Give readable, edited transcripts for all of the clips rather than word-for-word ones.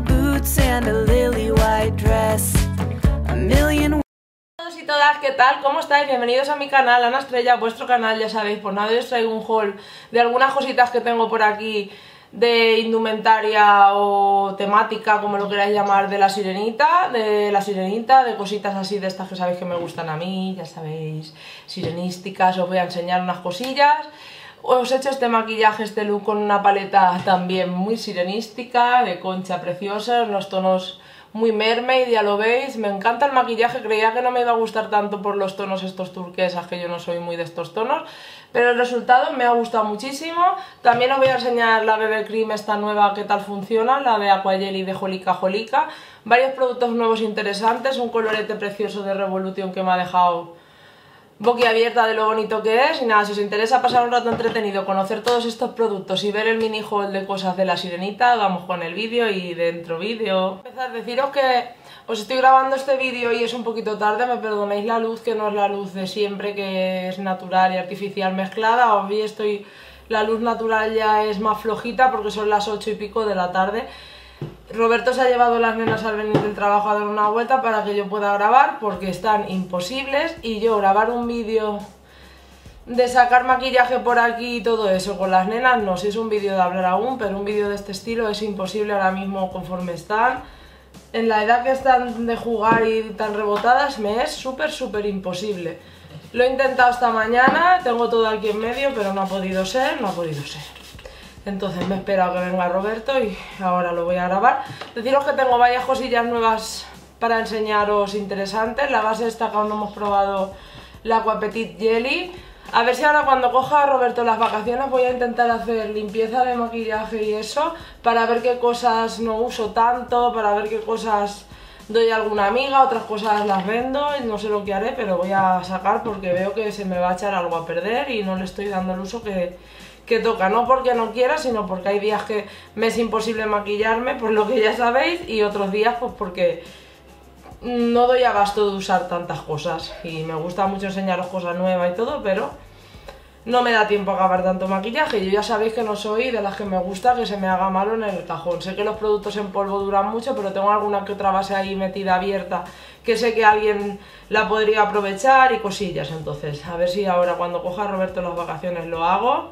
boots and a lily white dress. A million. Todos y todas, ¿qué tal? ¿Cómo estáis? Bienvenidos a mi canal, Ana Estrella, vuestro canal, ya sabéis. Pues nada, os traigo un haul de algunas cositas que tengo por aquí de indumentaria o temática, como lo queráis llamar, de la sirenita, de cositas así de estas que sabéis que me gustan a mí, ya sabéis, sirenísticas. Os voy a enseñar unas cosillas. Os he hecho este maquillaje, este look con una paleta también muy sirenística, de concha preciosa, en los tonos muy mermaid, ya lo veis. Me encanta el maquillaje, creía que no me iba a gustar tanto por los tonos estos turquesas, que yo no soy muy de estos tonos, pero el resultado me ha gustado muchísimo. También os voy a enseñar la BB Cream esta nueva, qué tal funciona, la de Aqua Jelly de Jolica Jolica. Varios productos nuevos interesantes, un colorete precioso de Revolution que me ha dejado boquiabierta de lo bonito que es. Y nada, si os interesa pasar un rato entretenido, conocer todos estos productos y ver el mini haul de cosas de la sirenita, vamos con el vídeo y dentro vídeo. Empezar a deciros que os estoy grabando este vídeo y es un poquito tarde, me perdonéis la luz, que no es la luz de siempre, que es natural y artificial mezclada. Hoy la luz natural ya es más flojita porque son las 8 y pico de la tarde. Roberto se ha llevado las nenas al venir del trabajo a dar una vuelta para que yo pueda grabar, porque están imposibles, y yo grabar un vídeo de sacar maquillaje por aquí y todo eso con las nenas, no, si es un vídeo de hablar aún, pero un vídeo de este estilo es imposible ahora mismo conforme están. En la edad que están de jugar y tan rebotadas me es súper imposible. Lo he intentado esta mañana, tengo todo aquí en medio, pero no ha podido ser. Entonces me he esperado que venga Roberto y ahora lo voy a grabar. Deciros que tengo varias cosillas nuevas para enseñaros interesantes. La base esta que aún no hemos probado, la Aqua Petit Jelly. A ver si ahora cuando coja a Roberto las vacaciones voy a intentar hacer limpieza de maquillaje y eso, para ver qué cosas no uso tanto, para ver qué cosas doy a alguna amiga, otras cosas las vendo, no sé lo que haré, pero voy a sacar porque veo que se me va a echar algo a perder y no le estoy dando el uso que toca, no porque no quiera, sino porque hay días que me es imposible maquillarme, por lo que ya sabéis, y otros días pues porque no doy abasto de usar tantas cosas, y me gusta mucho enseñaros cosas nuevas y todo, pero no me da tiempo a acabar tanto maquillaje. Yo ya sabéis que no soy de las que me gusta que se me haga malo en el cajón. Sé que los productos en polvo duran mucho, pero tengo alguna que otra base ahí metida abierta que sé que alguien la podría aprovechar y cosillas. Entonces, a ver si ahora cuando coja a Roberto las vacaciones lo hago.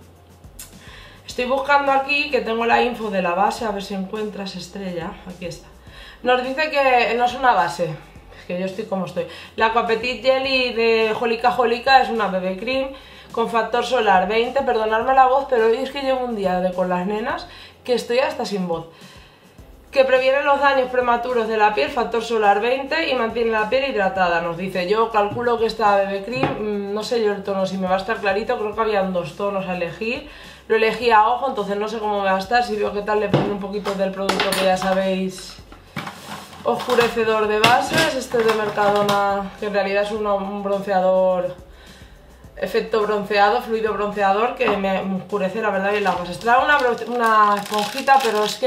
Estoy buscando aquí, que tengo la info de la base, a ver si encuentras, Estrella, aquí está. Nos dice que no es una base, es que yo estoy como estoy. La Aqua Petit Jelly de Jolica Jolica es una BB Cream con factor solar 20, perdonadme la voz, pero hoy es que llevo un día con las nenas que estoy hasta sin voz. Que previene los daños prematuros de la piel, factor solar 20, y mantiene la piel hidratada, nos dice. Yo calculo que esta BB Cream, no sé yo el tono si me va a estar clarito, creo que habían dos tonos a elegir. Lo elegí a ojo, entonces no sé cómo me va a estar. Si veo que tal, le pongo un poquito del producto que ya sabéis, oscurecedor de bases, este de Mercadona, que en realidad es un bronceador, efecto bronceado, fluido bronceador, que me oscurece la verdad bien las bases. Trae una esponjita, pero es que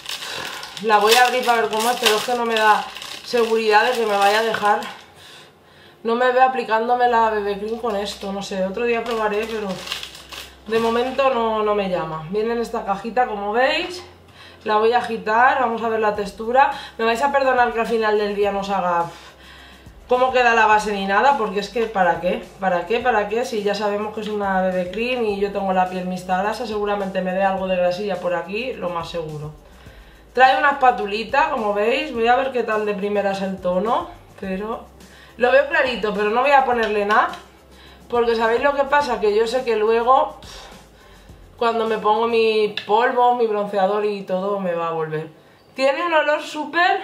la voy a abrir para ver cómo es, pero es que no me da seguridad de que me vaya a dejar. No me veo aplicándome la BB Cream con esto, no sé, otro día probaré, pero de momento no me llama. Viene en esta cajita, como veis. La voy a agitar, vamos a ver la textura. Me vais a perdonar que al final del día no os haga cómo queda la base ni nada, porque es que ¿para qué? ¿Para qué? Si ya sabemos que es una BB Cream y yo tengo la piel mixta grasa, seguramente me dé algo de grasilla por aquí, lo más seguro. Trae una espatulita, como veis. Voy a ver qué tal de primera es el tono, pero lo veo clarito, pero no voy a ponerle nada. Porque ¿sabéis lo que pasa? Que yo sé que luego, cuando me pongo mi polvo, mi bronceador y todo, me va a volver. Tiene un olor súper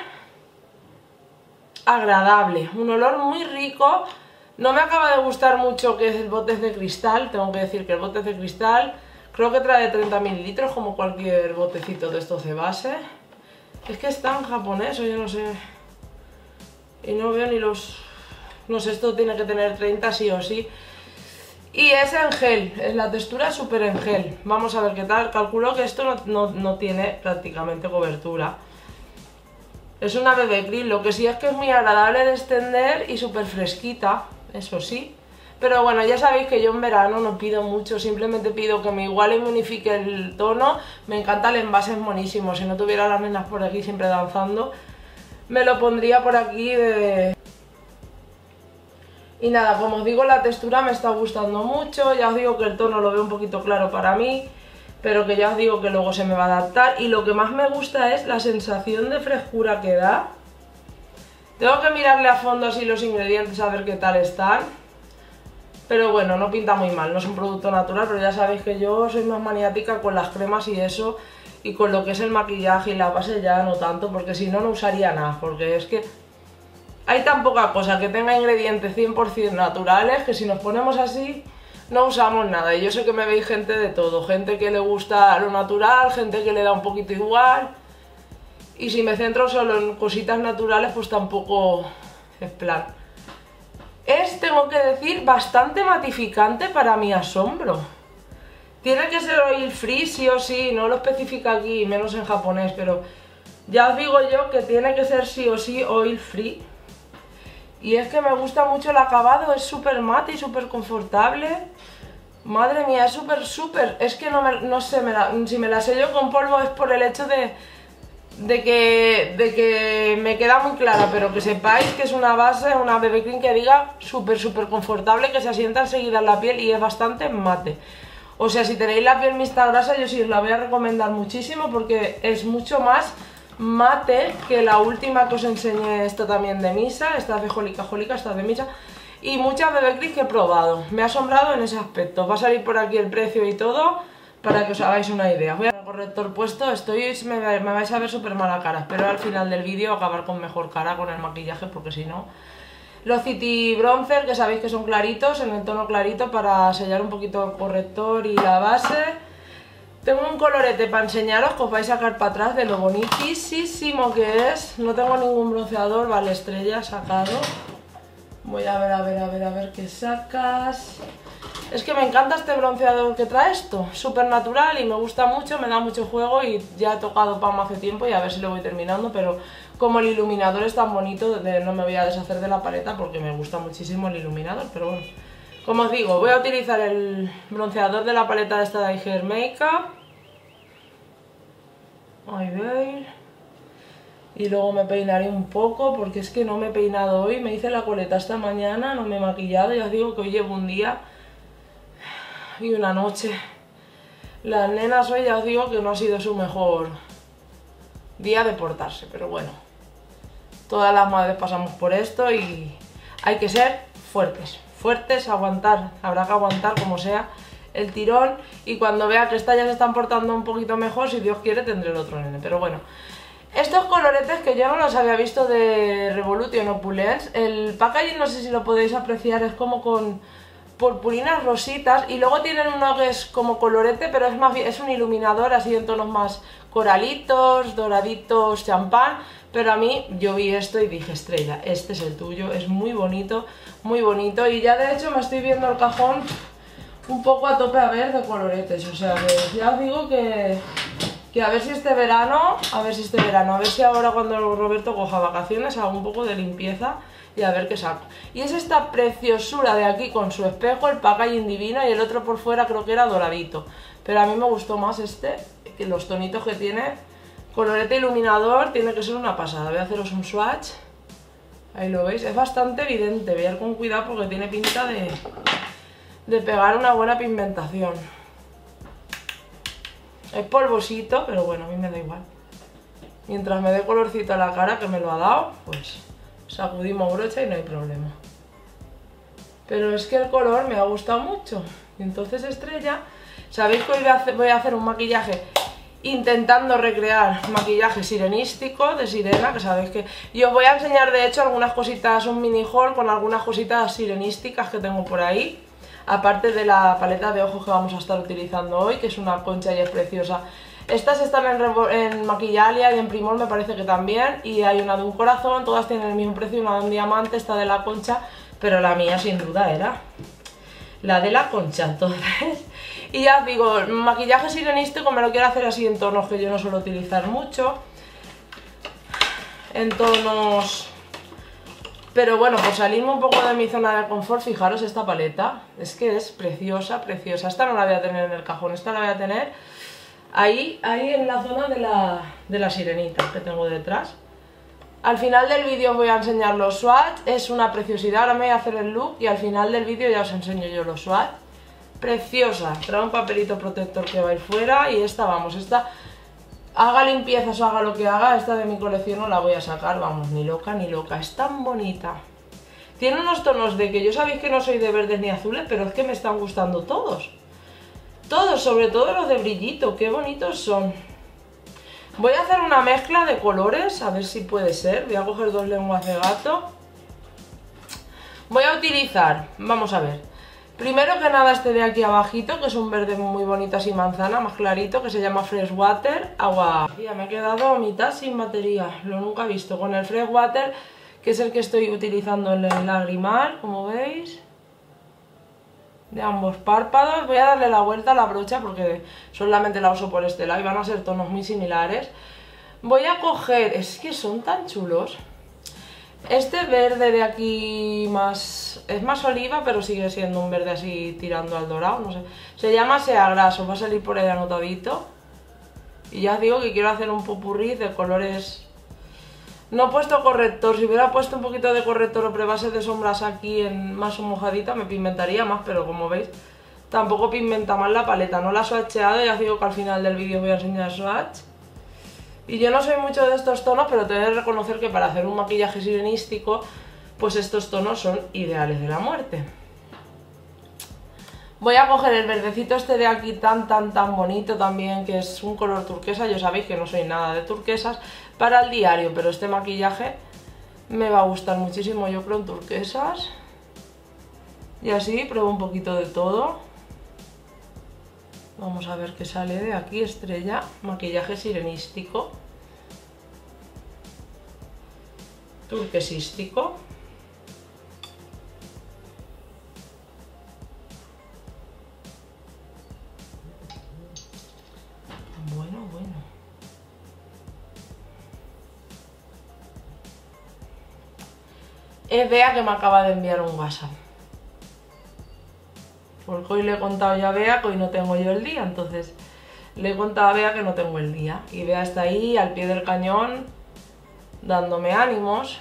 agradable, un olor muy rico. No me acaba de gustar mucho que es el bote de cristal, tengo que decir que el bote de cristal creo que trae 30 mililitros como cualquier botecito de estos de base. Es que está en japonés o yo no sé, y no veo ni los... no sé, esto tiene que tener 30 sí o sí. Y es en gel, la textura es súper en gel. Vamos a ver qué tal. Calculo que esto no tiene prácticamente cobertura. Es una BB Cream, lo que sí es que es muy agradable de extender y súper fresquita, eso sí. Pero bueno, ya sabéis que yo en verano no pido mucho, simplemente pido que me iguale y me unifique el tono. Me encanta el envase, es monísimo. Si no tuviera las nenas por aquí siempre danzando, me lo pondría por aquí de... Y nada, como os digo, la textura me está gustando mucho. Ya os digo que el tono lo veo un poquito claro para mí, pero que ya os digo que luego se me va a adaptar. Y lo que más me gusta es la sensación de frescura que da. Tengo que mirarle a fondo así los ingredientes a ver qué tal están. Pero bueno, no pinta muy mal, no es un producto natural, pero ya sabéis que yo soy más maniática con las cremas y eso, y con lo que es el maquillaje y la base ya no tanto, porque si no, no usaría nada, porque es que hay tan poca cosa que tenga ingredientes 100% naturales que si nos ponemos así no usamos nada. Y yo sé que me veis gente de todo, gente que le gusta lo natural, gente que le da un poquito igual, y si me centro solo en cositas naturales pues tampoco es plan. Es, tengo que decir, bastante matificante para mi asombro. Tiene que ser oil free sí o sí, no lo especifica aquí, menos en japonés, pero ya os digo yo que tiene que ser sí o sí oil free. Y es que me gusta mucho el acabado, es súper mate y súper confortable. Madre mía, es súper, es que no sé, si me la sello con polvo es por el hecho de que me queda muy clara, pero que sepáis que es una base, una BB Cream que diga súper confortable, que se asienta enseguida en la piel y es bastante mate. O sea, si tenéis la piel mixta grasa, yo sí os la voy a recomendar muchísimo porque es mucho más mate que la última que os enseñé, esta también de Misa, esta de Jólica, esta de Misa, y muchas BB Cream que he probado. Me ha asombrado en ese aspecto. Va a salir por aquí el precio y todo, para que os hagáis una idea. Voy a el corrector puesto, me vais a ver súper mala cara. Espero al final del vídeo acabar con mejor cara con el maquillaje, porque si no... Los City Bronzer, que sabéis que son claritos, en el tono clarito, para sellar un poquito el corrector y la base. Tengo un colorete para enseñaros, que os vais a sacar para atrás de lo bonitísimo que es. No tengo ningún bronceador, vale, Estrella sacado. Voy a ver qué sacas. Es que me encanta este bronceador que trae esto, súper natural y me gusta mucho, me da mucho juego y ya he tocado Palm hace tiempo y a ver si lo voy terminando, pero como el iluminador es tan bonito, no me voy a deshacer de la paleta porque me gusta muchísimo el iluminador, pero bueno. Como os digo, voy a utilizar el bronceador de la paleta de esta de Hair Makeup. Ahí veis. Y luego me peinaré un poco porque es que no me he peinado hoy, me hice la coleta esta mañana, no me he maquillado, ya os digo que hoy llevo un día y una noche. Las nenas hoy ya os digo que no ha sido su mejor día de portarse, pero bueno, todas las madres pasamos por esto y hay que ser fuertes, aguantar, habrá que aguantar como sea el tirón, y cuando vea que estas ya se están portando un poquito mejor, si Dios quiere tendré el otro nene, pero bueno. Estos coloretes que yo no los había visto de Revolution Opulence, el packaging no sé si lo podéis apreciar, es como con purpurinas rositas y luego tienen uno que es como colorete, pero es más bien, es un iluminador así en tonos más coralitos, doraditos, champán, pero a mí yo vi esto y dije, Estrella, este es el tuyo, es muy bonito y ya de hecho me estoy viendo el cajón un poco a tope a ver de coloretes, o sea que ya os digo que a ver si este verano, a ver si ahora cuando Roberto coja vacaciones hago un poco de limpieza y a ver qué saco. Y es esta preciosura de aquí con su espejo, el packaging divino y el otro por fuera creo que era doradito. Pero a mí me gustó más este, que los tonitos que tiene, colorete iluminador, tiene que ser una pasada. Voy a haceros un swatch, ahí lo veis, es bastante evidente, vean con cuidado porque tiene pinta de pegar una buena pigmentación. Es polvosito, pero bueno, a mí me da igual. Mientras me dé colorcito a la cara, que me lo ha dado, pues sacudimos brocha y no hay problema. Pero es que el color me ha gustado mucho. Y entonces, Estrella, sabéis que hoy voy a hacer un maquillaje intentando recrear maquillaje sirenístico de sirena, que sabéis que... Y os voy a enseñar de hecho algunas cositas, un mini haul con algunas cositas sirenísticas que tengo por ahí. Aparte de la paleta de ojos que vamos a estar utilizando hoy, que es una concha y es preciosa. Estas están en Maquillalia y en Primor me parece que también. Y hay una de un corazón, todas tienen el mismo precio, una de un diamante, esta de la concha. Pero la mía sin duda era la de la concha, entonces... Y ya os digo, maquillaje sirenístico me lo quiero hacer así en tonos que yo no suelo utilizar mucho. En tonos Pero bueno, por salirme un poco de mi zona de confort, fijaros esta paleta. Es que es preciosa, preciosa. Esta no la voy a tener en el cajón, esta la voy a tener ahí en la zona de la sirenita que tengo detrás. Al final del vídeo os voy a enseñar los swatch, es una preciosidad. Ahora me voy a hacer el look y al final del vídeo ya os enseño yo los swatch. Preciosa, trae un papelito protector que va a ir fuera y esta, vamos, esta... Haga limpiezas o haga lo que haga, esta de mi colección no la voy a sacar, vamos, ni loca ni loca. Es tan bonita. Tiene unos tonos de que yo sabéis que no soy de verdes ni azules, pero es que me están gustando todos. Todos, sobre todo los de brillito, qué bonitos son. Voy a hacer una mezcla de colores, a ver si puede ser. Voy a coger 2 lenguas de gato. Voy a utilizar, vamos a ver. Primero que nada este de aquí abajito, que es un verde muy bonito así manzana, más clarito, que se llama Fresh Water, agua. Ya me he quedado a mitad sin batería, lo nunca he visto. Con el Fresh Water, que es el que estoy utilizando en el lagrimal, como veis. De ambos párpados. Voy a darle la vuelta a la brocha porque solamente la uso por este lado y van a ser tonos muy similares. Voy a coger, es que son tan chulos. Este verde de aquí es más oliva, pero sigue siendo un verde así tirando al dorado, no sé. Se llama Sea Graso, va a salir por ahí anotadito. Y ya os digo que quiero hacer un popurrí de colores. No he puesto corrector, si hubiera puesto un poquito de corrector o prebase de sombras aquí en más mojadita me pigmentaría más, pero como veis tampoco pigmenta más la paleta. No la he swatcheado, ya os digo que al final del vídeo voy a enseñar swatch. Y yo no soy mucho de estos tonos, pero te he de reconocer que para hacer un maquillaje sirenístico, pues estos tonos son ideales de la muerte. Voy a coger el verdecito este de aquí tan bonito también, que es un color turquesa. Yo sabéis que no soy nada de turquesas para el diario, pero este maquillaje me va a gustar muchísimo, yo creo, en turquesas. Y así pruebo un poquito de todo. Vamos a ver qué sale de aquí, estrella, maquillaje sirenístico, turquesístico. Bueno. Es Bea que me acaba de enviar un WhatsApp. Porque hoy le he contado ya a Bea que hoy no tengo yo el día, entonces le he contado a Bea que no tengo el día. Y Bea está ahí al pie del cañón dándome ánimos,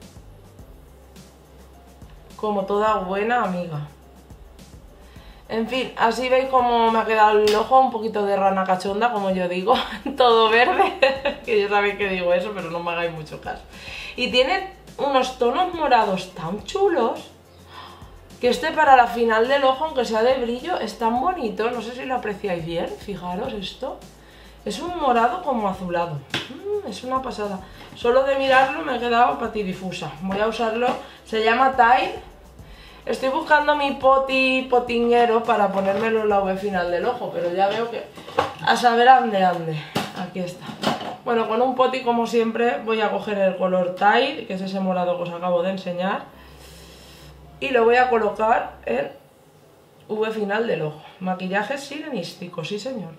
como toda buena amiga. En fin, así veis como me ha quedado el ojo, un poquito de rana cachonda, como yo digo, todo verde, que yo sabéis que digo eso, pero no me hagáis mucho caso. Y tiene unos tonos morados tan chulos, que este para la final del ojo, aunque sea de brillo, es tan bonito. No sé si lo apreciáis bien, fijaros esto. Es un morado como azulado. Es una pasada. Solo de mirarlo me he quedado patidifusa. Voy a usarlo, se llama Tide. Estoy buscando mi potinguero para ponérmelo en la V final del ojo, pero ya veo que a saber ande. Aquí está. Bueno, con un poti como siempre voy a coger el color Tide, que es ese morado que os acabo de enseñar. Y lo voy a colocar en V final del ojo. Maquillaje sirenístico, sí señor.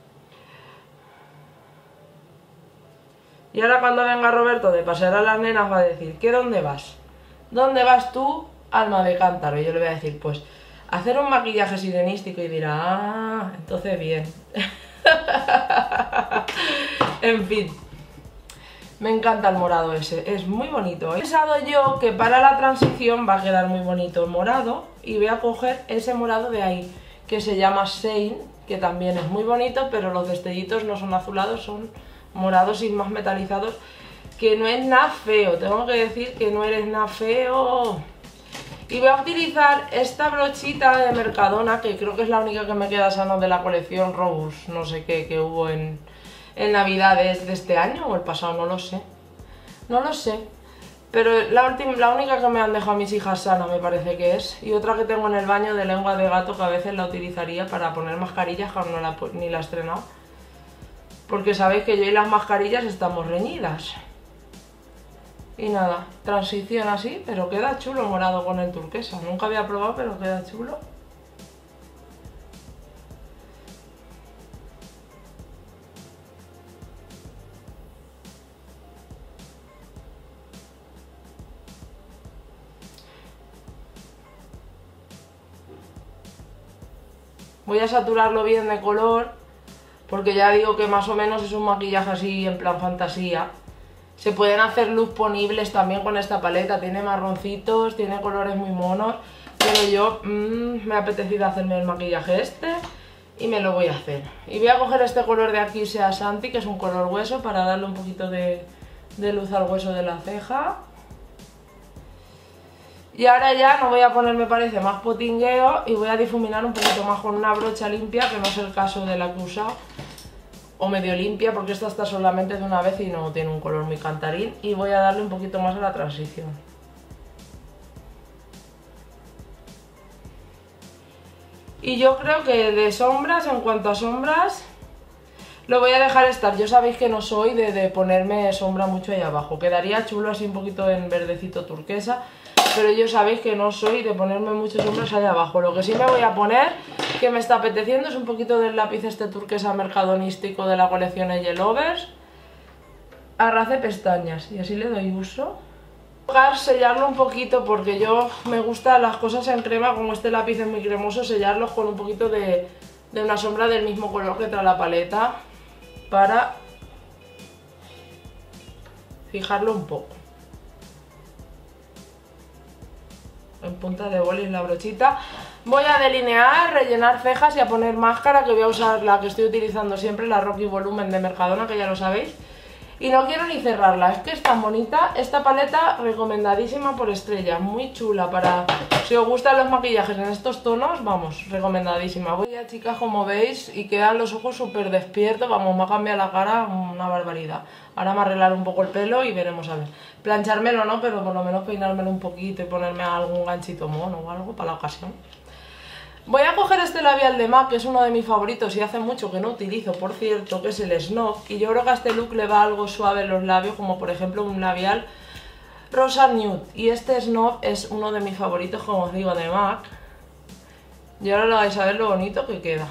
Y ahora cuando venga Roberto de pasear a las nenas va a decir, ¿qué dónde vas? ¿Dónde vas tú, alma de cántaro? Y yo le voy a decir, pues, hacer un maquillaje sirenístico. Y dirá, ah, entonces bien. En fin. Me encanta el morado ese, es muy bonito. He pensado yo que para la transición va a quedar muy bonito el morado y voy a coger ese morado de ahí, que se llama Shane, que también es muy bonito, pero los destellitos no son azulados, son morados y más metalizados, que no es nada feo, tengo que decir que no eres nada feo. Y voy a utilizar esta brochita de Mercadona, que creo que es la única que me queda sana de la colección Robust, no sé qué, que hubo en Navidades de este año o el pasado, no lo sé. No lo sé. Pero la única que me han dejado mis hijas sana me parece que es. Y otra que tengo en el baño de lengua de gato que a veces la utilizaría para poner mascarillas, que aún no ni la he estrenado. Porque sabéis que yo y las mascarillas estamos reñidas. Y nada, transición así, pero queda chulo morado con el turquesa. Nunca había probado, pero queda chulo. Voy a saturarlo bien de color, porque ya digo que más o menos es un maquillaje así en plan fantasía. Se pueden hacer looks ponibles también con esta paleta, tiene marroncitos, tiene colores muy monos, pero yo me ha apetecido hacerme el maquillaje este y me lo voy a hacer. Y voy a coger este color de aquí, Sea Santi, que es un color hueso, para darle un poquito de luz al hueso de la ceja. Y ahora ya no voy a poner, me parece, más potingueo y voy a difuminar un poquito más con una brocha limpia, que no es el caso de la que he usado. O medio limpia, porque esta está solamente de una vez y no tiene un color muy cantarín. Y voy a darle un poquito más a la transición. Y yo creo que de sombras, en cuanto a sombras, lo voy a dejar estar. Yo sabéis que no soy de ponerme sombra mucho ahí abajo. Quedaría chulo así un poquito en verdecito turquesa, pero yo sabéis que no soy de ponerme muchas sombras ahí abajo. Lo que sí me voy a poner, que me está apeteciendo, es un poquito del lápiz este turquesa mercadonístico de la colección Lovers, a ras de pestañas, y así le doy uso. Voy a sellarlo un poquito, porque yo me gustan las cosas en crema, como este lápiz es muy cremoso, sellarlos con un poquito de una sombra del mismo color que trae la paleta, para fijarlo un poco. En punta de boli la brochita. Voy a delinear, rellenar cejas y a poner máscara, que voy a usar la que estoy utilizando siempre, la Rocky Volumen de Mercadona, que ya lo sabéis. Y no quiero ni cerrarla, es que es tan bonita. Esta paleta recomendadísima por Estrella, muy chula para... Si os gustan los maquillajes en estos tonos, vamos, recomendadísima. Voy ya, chicas, como veis, y quedan los ojos súper despiertos, vamos, me ha cambiado la cara una barbaridad. Ahora me arreglar un poco el pelo y veremos a ver. Planchármelo no, pero por lo menos peinármelo un poquito y ponerme algún ganchito mono o algo para la ocasión. Voy a coger este labial de MAC, que es uno de mis favoritos y hace mucho que no utilizo, por cierto, que es el Snob. Y yo creo que a este look le va algo suave en los labios, como por ejemplo un labial rosa nude. Y este Snob es uno de mis favoritos, como os digo, de MAC. Y ahora lo vais a ver lo bonito que queda.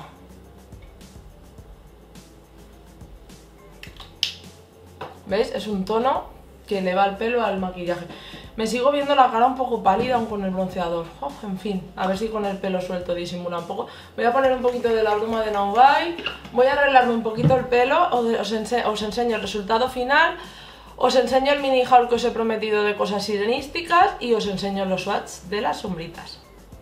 ¿Veis? Es un tono que le va el pelo al maquillaje. Me sigo viendo la cara un poco pálida aún con el bronceador. En fin, a ver si con el pelo suelto disimula un poco. Voy a poner un poquito de la bruma de No Buy. Voy a arreglarme un poquito el pelo. Os enseño el resultado final. Os enseño el mini haul que os he prometido de cosas sirenísticas. Y os enseño los swatches de las sombritas.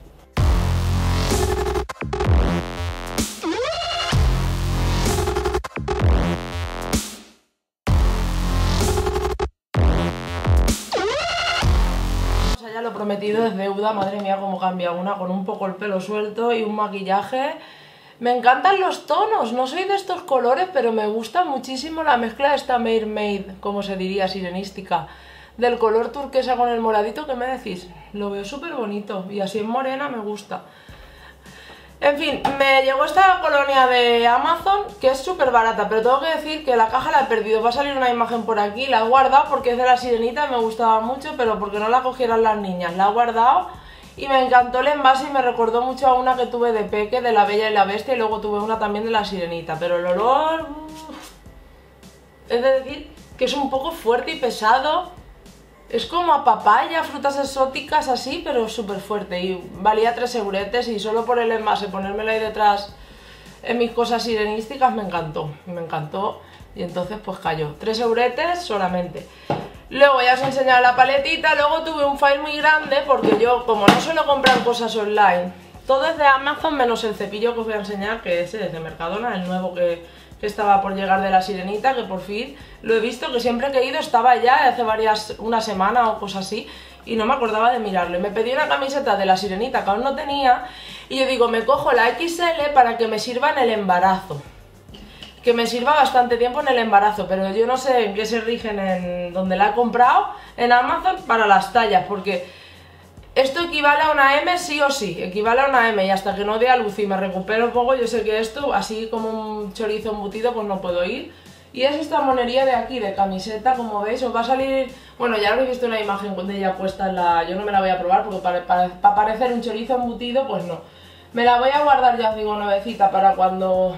Ya lo prometido es deuda, madre mía cómo cambia una, con un poco el pelo suelto y un maquillaje. Me encantan los tonos, no soy de estos colores, pero me gusta muchísimo la mezcla de esta Mermaid, como se diría, sirenística, del color turquesa con el moradito. ¿Qué me decís? Lo veo súper bonito y así en morena me gusta. En fin, me llegó esta colonia de Amazon, que es súper barata, pero tengo que decir que la caja la he perdido. Va a salir una imagen por aquí, la he guardado porque es de la sirenita, me gustaba mucho, pero porque no la cogieran las niñas. La he guardado y me encantó el envase y me recordó mucho a una que tuve de peque, de La Bella y la Bestia, y luego tuve una también de la sirenita, pero el olor... Es de decir que es un poco fuerte y pesado. Es como a papaya, frutas exóticas así, pero súper fuerte. Y valía 3 euretes y solo por el envase, ponérmelo ahí detrás en mis cosas sirenísticas, me encantó. Me encantó y entonces pues cayó. 3 euretes solamente. Luego ya os he enseñado la paletita. Luego tuve un fail muy grande porque yo, como no suelo comprar cosas online, todo es de Amazon menos el cepillo que os voy a enseñar, que ese es de Mercadona, el nuevo que estaba por llegar de la sirenita, que por fin lo he visto, que siempre que he ido estaba ya hace una semana o cosas así, y no me acordaba de mirarlo. Y me pedí una camiseta de la sirenita que aún no tenía, y yo digo, me cojo la XL para que me sirva en el embarazo, que me sirva bastante tiempo en el embarazo, pero yo no sé en qué se rigen en donde la he comprado, en Amazon, para las tallas, porque esto equivale a una M sí o sí, equivale a una M, y hasta que no dé a luz y me recupero un poco, yo sé que esto, así como un chorizo embutido, pues no puedo ir. Y es esta monería de aquí, de camiseta, como veis, os va a salir... Bueno, ya habéis visto una imagen de ella puesta en la... Yo no me la voy a probar porque para parecer un chorizo embutido, pues no. Me la voy a guardar, ya os digo, nuevecita, para cuando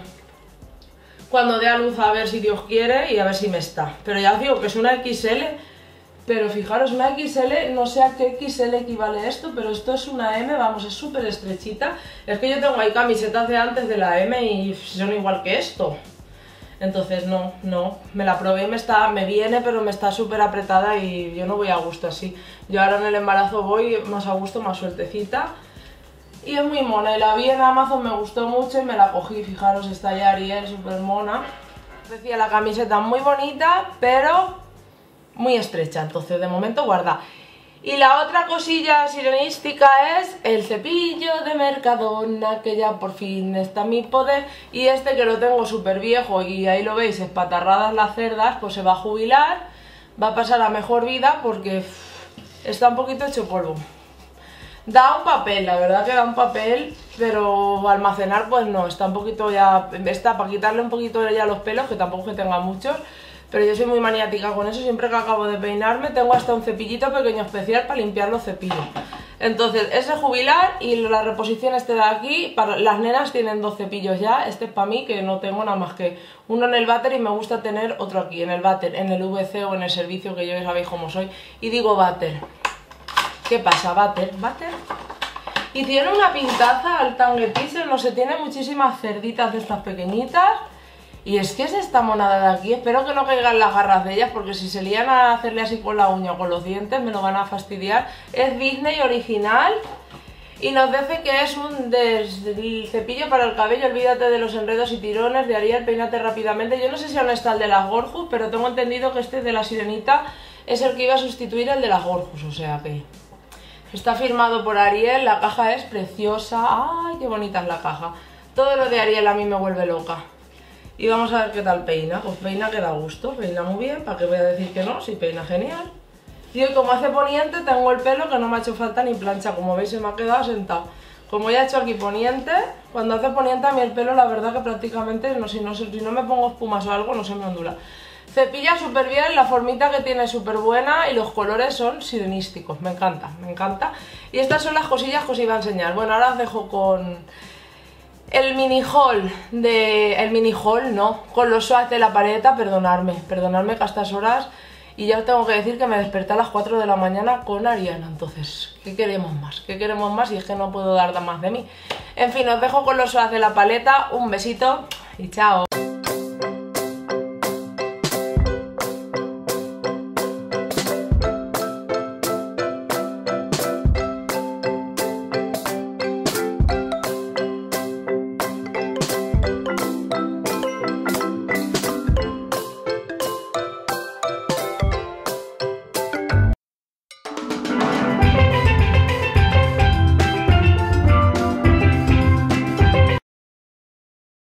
dé a luz, a ver si Dios quiere y a ver si me está. Pero ya os digo que es una XL... Pero fijaros, una XL, no sé a qué XL equivale esto, pero esto es una M, vamos, es súper estrechita. Es que yo tengo ahí camisetas de antes de la M y son igual que esto. Entonces no, me la probé y me viene, pero me está súper apretada y yo no voy a gusto así. Yo ahora en el embarazo voy más a gusto, más sueltecita. Y es muy mona, y la vi en Amazon, me gustó mucho y me la cogí, fijaros, está ya Ariel, súper mona. Decía la camiseta muy bonita, pero muy estrecha, entonces de momento guarda. Y la otra cosilla sirenística es el cepillo de Mercadona, que ya por fin está en mi poder. Y este que lo tengo súper viejo y ahí lo veis, espatarradas las cerdas, pues se va a jubilar, va a pasar a mejor vida porque está un poquito hecho polvo. Da un papel, la verdad que da un papel, pero almacenar pues no, está un poquito ya, está para quitarle un poquito ya los pelos, que tampoco que tenga muchos. Pero yo soy muy maniática con eso, siempre que acabo de peinarme tengo hasta un cepillito pequeño especial para limpiar los cepillos. Entonces, ese jubilar y la reposición este de aquí, para las nenas tienen 2 cepillos ya, este es para mí que no tengo nada más que uno en el váter y me gusta tener otro aquí, en el váter, en el VC o en el servicio, que yo ya sabéis cómo soy. Y digo váter. ¿Qué pasa? Váter, váter. Y tiene una pintaza al Tangle Teaser, no sé, tiene muchísimas cerditas de estas pequeñitas. Y es que es esta monada de aquí, espero que no caigan las garras de ellas, porque si se lían a hacerle así con la uña o con los dientes me lo van a fastidiar. Es Disney original y nos dice que es un cepillo para el cabello, olvídate de los enredos y tirones, de Ariel, peínate rápidamente. Yo no sé si aún está el de las Gorjus, pero tengo entendido que este de la Sirenita es el que iba a sustituir el de las Gorjus, o sea que está firmado por Ariel, la caja es preciosa, ¡ay, qué bonita es la caja! Todo lo de Ariel a mí me vuelve loca. Y vamos a ver qué tal peina. Pues peina que da gusto, peina muy bien, ¿para qué voy a decir que no? Sí, peina genial. Y hoy, como hace poniente, tengo el pelo que no me ha hecho falta ni plancha, como veis se me ha quedado sentado. Como ya he hecho aquí poniente, cuando hace poniente a mí el pelo la verdad que prácticamente, si no me pongo espumas o algo, no se me ondula. Cepilla súper bien, la formita que tiene es súper buena y los colores son sirenísticos, me encanta, me encanta. Y estas son las cosillas que os iba a enseñar. Bueno, ahora os dejo con el mini haul con los swatches de la paleta. Perdonadme que a estas horas, y ya os tengo que decir que me desperté a las 4 de la mañana con Ariana, entonces, ¿qué queremos más? ¿Qué queremos más? Y es que no puedo dar más de mí. En fin, os dejo con los swatches de la paleta, un besito y chao.